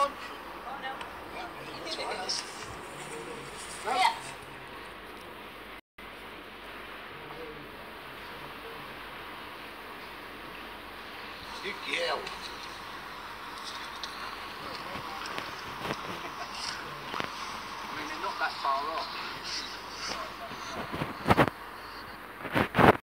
on? Oh, no. That's all right. Yeah. You yell.